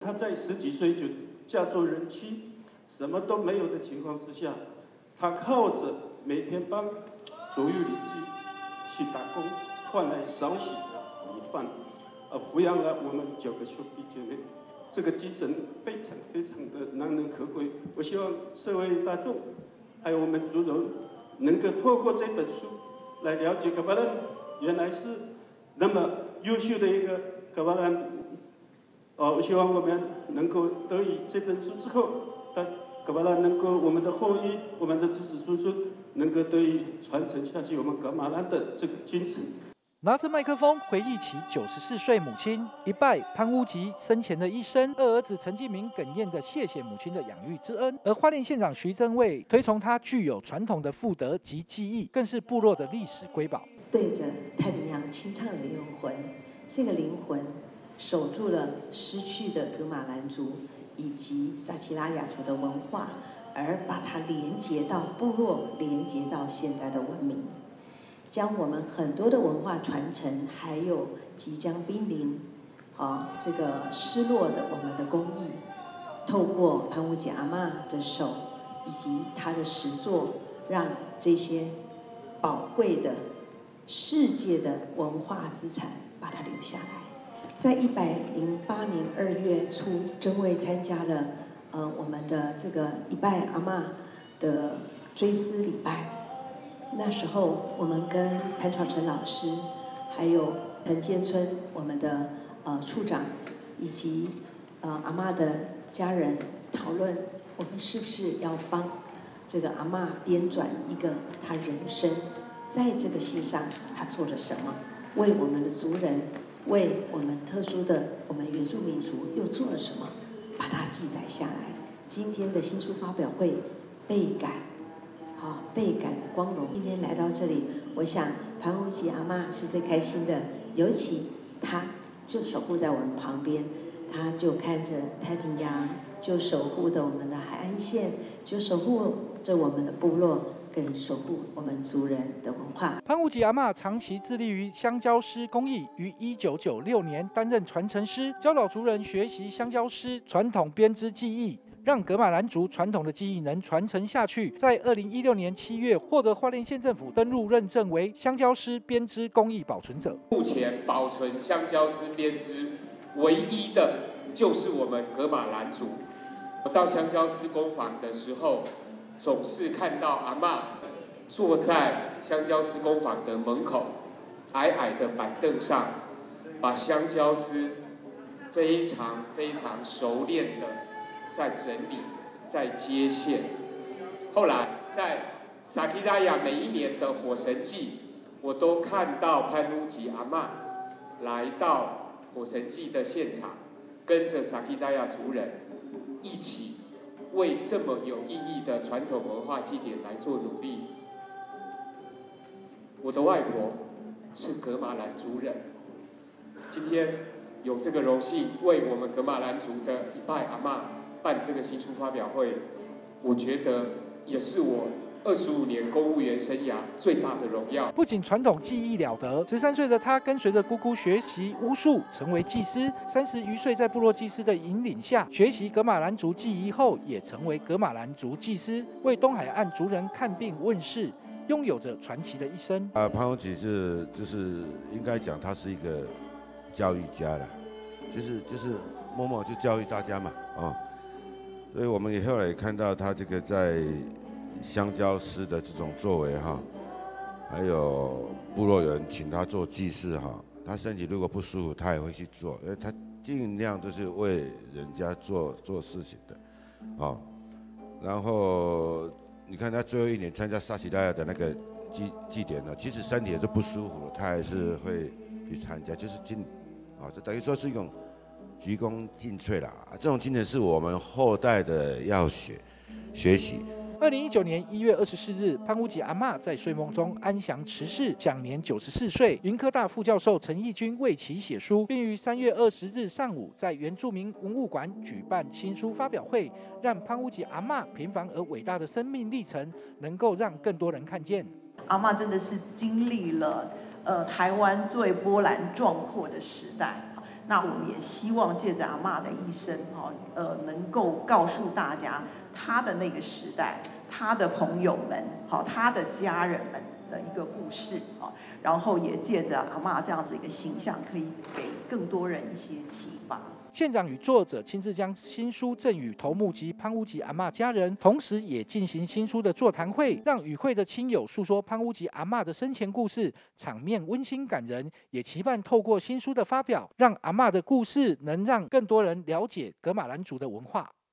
他在10几岁就嫁做人妻，什么都没有的情况之下，他靠着每天帮左右邻居去打工，换来少许的米饭，抚养了我们9个兄弟姐妹。这个精神非常非常的难能可贵。我希望社会大众还有我们族人能够透过这本书来了解噶玛兰原来是那么优秀的一个噶玛兰。我希望我们能够得以这本书之后，噶玛兰能够我们的后裔、我们的子子孙孙能够得以传承下去我们噶玛兰的这个精神。 拿着麦克风回忆起94岁母亲一拜潘乌吉生前的一生，二儿子陈继明哽咽的谢谢母亲的养育之恩，而花莲县长徐正卫推崇他具有传统的妇德及技艺，更是部落的历史瑰宝。 对着太平洋清唱的灵魂，这个灵魂守住了失去的噶玛兰族以及撒奇拉雅族的文化，而把它连接到部落，连接到现代的文明。将我们很多的文化传承，还有即将濒临，这个失落的我们的工艺，透过潘乌吉阿嬷的手以及她的实作，让这些宝贵的世界的文化资产把它留下来。在108年2月初，真为参加了我们的这个一拜阿嬷的追思礼拜。那时候，我们跟潘朝成老师，还有陈建春我们的处长，以及阿嬷的家人讨论，我们是不是要帮这个阿嬷编纂一个她人生在这个世上她做了什么，为我们的族人，为我们特殊的我们原住民族又做了什么，把它记载下来。今天的新书发表会倍感光荣。今天来到这里，我想潘乌吉阿嬷是最开心的，尤其她就守护在我们旁边，她就看着太平洋，就守护着我们的海岸线，就守护着我们的部落，更守护我们族人的文化。 潘乌吉阿嬷长期致力于香蕉丝工艺，于1996年担任传承师，教导族人学习香蕉丝传统编织技艺，让噶玛兰族传统的技艺能传承下去。在2016年7月，获得花莲县政府登录认证为香蕉丝编织工艺保存者。 目前保存香蕉丝编织唯一的就是我们噶玛兰族。我到香蕉丝工坊的时候，总是看到阿嬷坐在香蕉丝工坊的门口，矮矮的板凳上，把香蕉丝非常非常熟练的在整理，在接线。后来在撒奇拉雅每一年的火神祭，我都看到潘乌吉阿嬷来到火神祭的现场，跟着撒奇拉雅族人一起为这么有意义的传统文化祭典来做努力。我的外婆是噶玛兰族人，今天有这个荣幸为我们噶玛兰族的一拜阿嬷办这个新书发表会，我觉得也是我25年公务员生涯最大的荣耀。 不仅传统技艺了得，13岁的他跟随着姑姑学习巫术，成为祭司。30余岁在部落祭司的引领下，学习噶玛兰族技艺后，也成为噶玛兰族祭司，为东海岸族人看病问事，拥有着传奇的一生。 潘乌吉就是应该讲他是一个教育家啦，就是默默就教育大家嘛，所以我们也后来也看到他这个在香蕉丝的这种作为哈，还有部落人请他做祭祀哈，他身体如果不舒服，他也会去做，因为他尽量都是为人家做事情的，然后你看他最后1年参加撒奇拉雅的那个祭典呢，其实身体也是不舒服，他还是会去参加，就是这等于说是一种鞠躬尽瘁啦。这种精神是我们后代的要学习。 2019年1月24日，潘乌吉阿嬷在睡梦中安详辞世，享年94岁。云科大副教授陈义军为其写书，并于3月20日上午在原住民文物馆举办新书发表会，让潘乌吉阿嬷平凡而伟大的生命历程能够让更多人看见。 阿嬷真的是经历了台湾最波澜壮阔的时代。 那我们也希望借着阿嬷的一生，能够告诉大家她的那个时代，她的朋友们，她的家人们的一个故事，然后也借着阿嬷这样子一个形象，可以给更多人一些启发。 县长与作者亲自将新书赠予头目及潘屋吉阿嬷家人，同时也进行新书的座谈会，让与会的亲友诉说潘屋吉阿嬷的生前故事，场面温馨感人。也期盼透过新书的发表，让阿嬷的故事能让更多人了解噶玛兰族的文化。